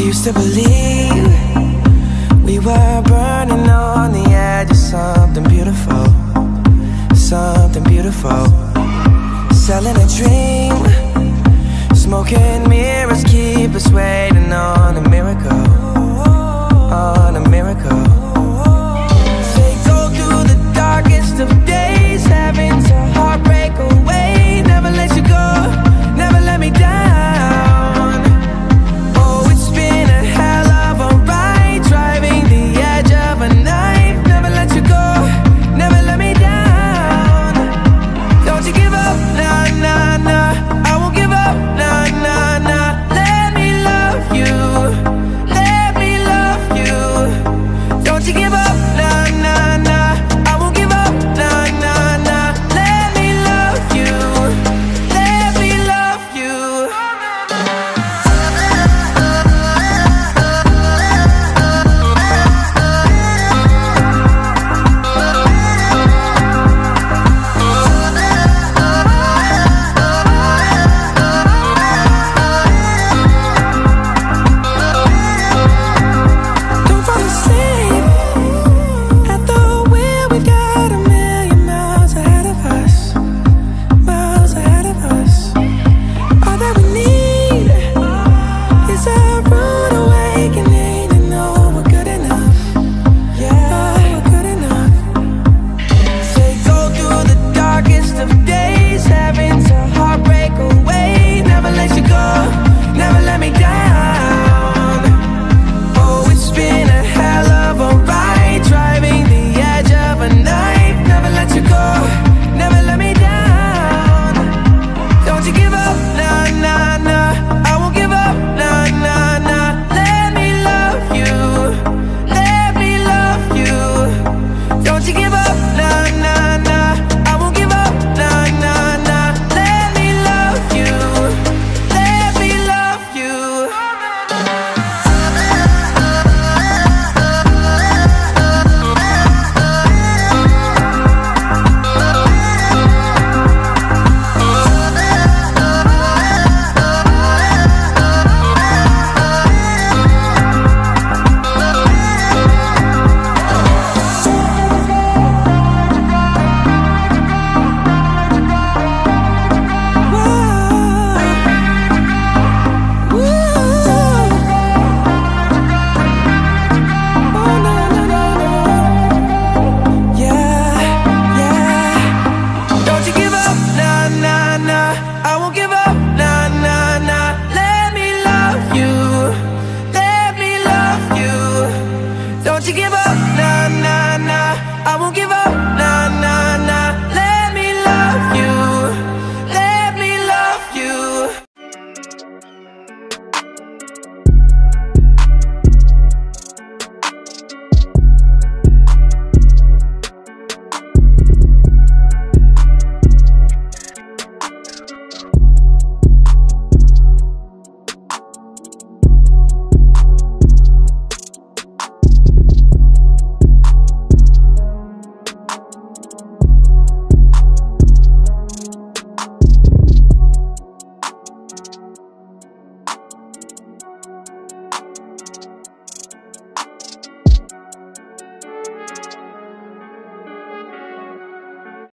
used to believe we were burning on the edge of something beautiful, something beautiful. Selling a dream, smoking mirrors keep us waiting on a miracle, on a miracle. They go through the darkest of days, having to heartbreak away. Never let you go, never let me down. Oh, it's been a hell of a ride, driving the edge of a knife. Never let you go, never let me down. Don't you give up, nah, nah, nah. I won't give up, nah, nah, nah. Let me love you, let me love you. Don't you give up, nah, nah, nah. I won't give up, nah, nah, nah. Let me love you, let me love you. Don't fall asleep at the wheel. We've got a million miles ahead of us, miles ahead of us. All that we need is a rude awakening to know we're good enough. Yeah, we're good enough. They go through the darkest of days, having to heartbreak away. Never let you go, never let me down. Oh, it's been a hell of a ride, driving the edge of a knife. Never let you go, never let me down. Don't you give up, nah, nah, nah. I won't give up, nah, nah, nah. Let me love you, let me love you. Don't you give up, nah, nah, nah. I won't give up, nah, nah, nah. Let me love you, let me love you. Don't you give up, nah, nah, nah. I won't give up, nah, nah, nah. Let me love you, let me love you. Don't you give up, nah, nah, nah. I won't give up.